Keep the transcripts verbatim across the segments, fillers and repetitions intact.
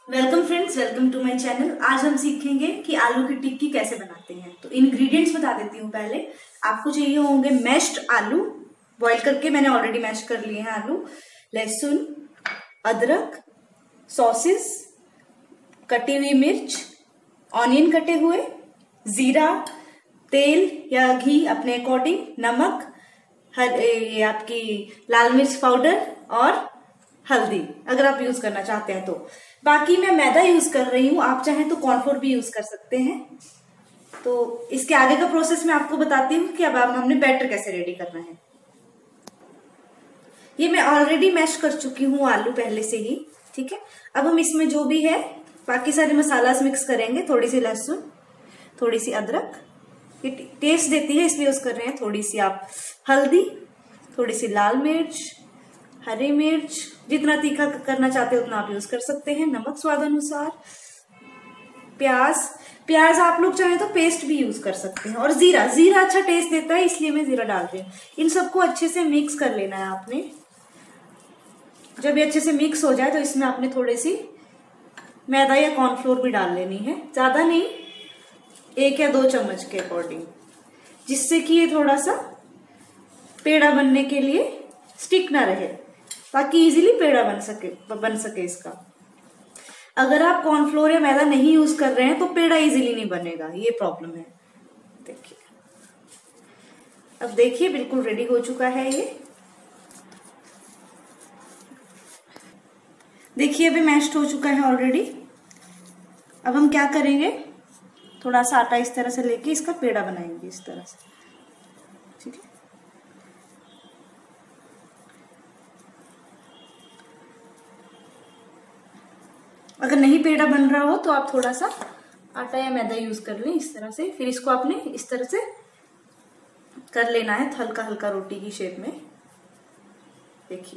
Welcome friends, welcome to my channel. आज हम सीखेंगे कि आलू की टिक्की कैसे बनाते हैं। तो इंग्रेडिएंट्स बता देती हूँ। पहले आपको चाहिए होंगे मैश्ड आलू, बॉईल करके मैंने ऑलरेडी मैश कर लिए हैं आलू, लहसुन, अदरक, सॉसेस, कटी हुई मिर्च, ऑनियन कटे हुए, जीरा, तेल या घी अपने अकॉर्डिंग, नमक, हर ये आपकी लाल मिर्च पाउडर और हल्दी अगर आप यूज करना चाहते हैं तो। बाकी मैं मैदा यूज कर रही हूँ, आप चाहें तो कॉर्नफ्लोर भी यूज कर सकते हैं। तो इसके आगे का प्रोसेस मैं आपको बताती हूँ कि अब हमने बैटर कैसे रेडी करना है। ये मैं ऑलरेडी मैश कर चुकी हूँ आलू पहले से ही, ठीक है। अब हम इसमें जो भी है बाकी सारे मसाला मिक्स करेंगे। थोड़ी सी लहसुन, थोड़ी सी अदरक, ये टेस्ट देती है इसलिए यूज कर रहे हैं। थोड़ी सी आप हल्दी, थोड़ी सी लाल मिर्च, हरी मिर्च, जितना तीखा करना चाहते हो उतना आप यूज कर सकते हैं, नमक स्वाद अनुसार, प्याज प्याज आप लोग चाहें तो पेस्ट भी यूज कर सकते हैं, और जीरा जीरा अच्छा टेस्ट देता है इसलिए मैं जीरा डाल रही हूँ। इन सबको अच्छे से मिक्स कर लेना है आपने। जब ये अच्छे से मिक्स हो जाए तो इसमें आपने थोड़ी सी मैदा या कॉर्नफ्लोर भी डाल लेनी है, ज्यादा नहीं, एक या दो चम्मच के अकॉर्डिंग, जिससे कि ये थोड़ा सा पेड़ा बनने के लिए स्टिक ना रहे, ताकि इजीली पेड़ा बन सके बन सके इसका। अगर आप कॉर्नफ्लोर या मैदा नहीं यूज कर रहे हैं तो पेड़ा इजीली नहीं बनेगा, ये प्रॉब्लम है। देखिए, अब देखिए बिल्कुल रेडी हो चुका है ये। देखिए अभी मैश्ड हो चुका है ऑलरेडी। अब हम क्या करेंगे, थोड़ा सा आटा इस तरह से लेके इसका पेड़ा बनाएंगे इस तरह से, ठीक है। अगर नहीं पेड़ा बन रहा हो तो आप थोड़ा सा आटा या मैदा यूज कर लें इस तरह से। फिर इसको आपने इस तरह से कर लेना है, हल्का हल्का रोटी की शेप में। देखिए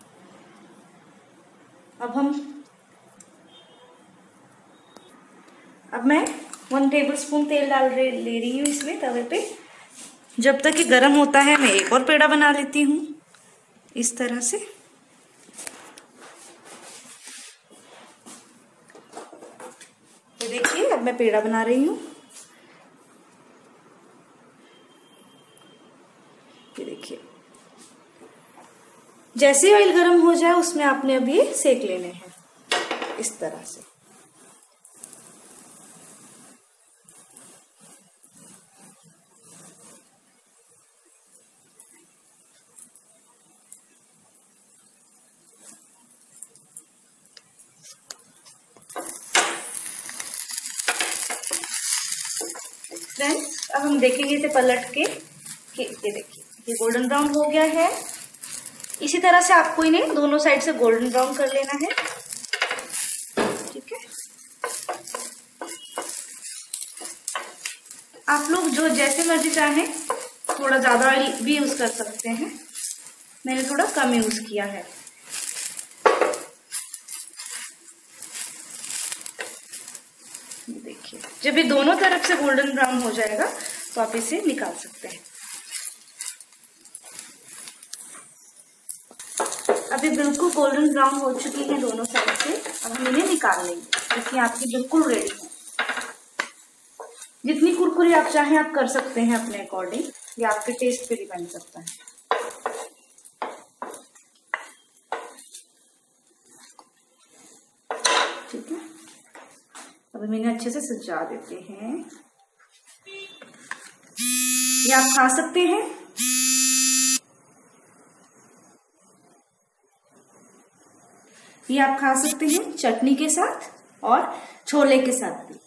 अब हम अब मैं वन टेबल स्पून तेल डाल ले रही हूँ इसमें तवे पे। जब तक ये गर्म होता है मैं एक और पेड़ा बना लेती हूँ इस तरह से। ये देखिए अब मैं पेड़ा बना रही हूँ। ये देखिए, जैसे ऑयल गर्म हो जाए उसमें आपने अब ये सेक लेने हैं इस तरह से। फ्रेंड्स अब हम देखेंगे इसे पलट के कि ये देखिए ये गोल्डन ब्राउन हो गया है। इसी तरह से आपको इन्हें दोनों साइड से गोल्डन ब्राउन कर लेना है, ठीक है। आप लोग जो जैसे मर्जी चाहें थोड़ा ज्यादा भी यूज कर सकते हैं, मैंने थोड़ा कम यूज किया है। देखिए जब ये दोनों तरफ से गोल्डन ब्राउन हो जाएगा तो आप इसे निकाल सकते हैं। अभी बिल्कुल गोल्डन ब्राउन हो चुकी है दोनों साइड से। अब हम इन्हें निकाल लेंगे। देखिए आपकी बिल्कुल रेडी है। जितनी कुरकुरी आप चाहें आप कर सकते हैं अपने अकॉर्डिंग, ये आपके टेस्ट पे डिपेंड करता है। ठीक है, अब हम इन्हें अच्छे से सजा देते हैं। ये आप खा सकते हैं, ये आप खा सकते हैं चटनी के साथ और छोले के साथ भी।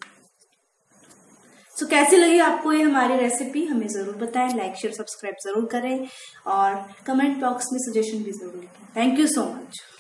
सो so, कैसी लगी आपको ये हमारी रेसिपी, हमें जरूर बताएं। लाइक शेयर सब्सक्राइब जरूर करें और कमेंट बॉक्स में सजेशन भी जरूर लिखें। Thank you so much.